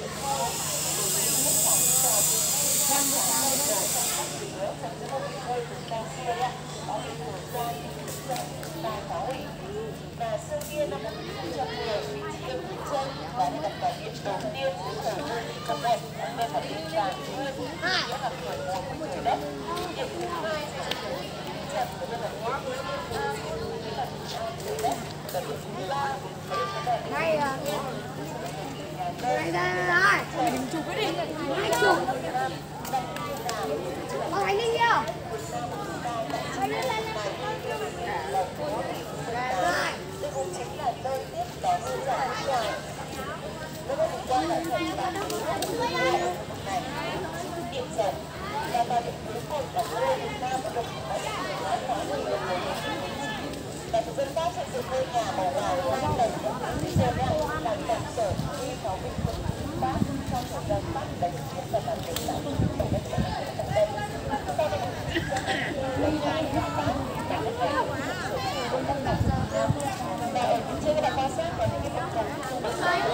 Và sinh viên năm 2010 Diêm Vĩnh Chân đã đặt bài viết đầu tiên của thời công nghệ nên là biên bản nguyên nghĩa là khởi nguồn của trời đất. Điểm thứ hai sẽ là trần của Liên Hợp Quốc là trời đất. Và điểm thứ ba này ra rồi mình chụp cái đi hai chụp có thấy linh chưa đây cũng chính là nơi tiếp đón sư giả nước ngoài. Nó có một quan là thời gian này điểm dần và vào điểm cuối cùng là nơi Việt Nam được và thực dân Pháp xây dựng ngôi nhà màu vàng 5 lần giờ đang làm tổng sở huy pháo binh của Pháp trong thời gian Pháp đánh chiếm và làm việc tại tổng đất nước Cộng đồng. Chúng ta đang lấy hai Pháp và đất nước của Cộng đồng và ở trên cái quan sát có những cái vật phẩm cộng đồng tại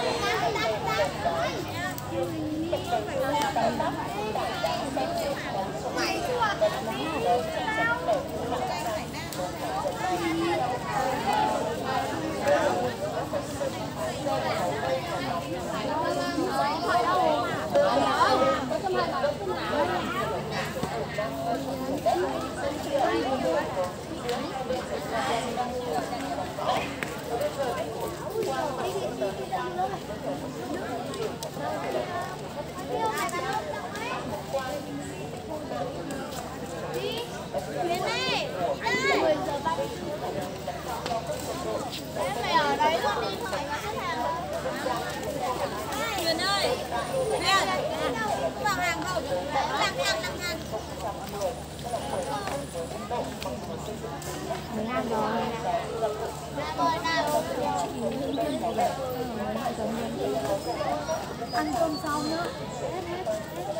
Pháp tại đá xanh bóng sông và những lớn trong sông đầu của họ mày ở đấy luôn đi hỏi khách hàng. Huyền ơi, Huyền, vào hàng không? Tăng hàng. 15 rồi. Ăn cơm xong nữa.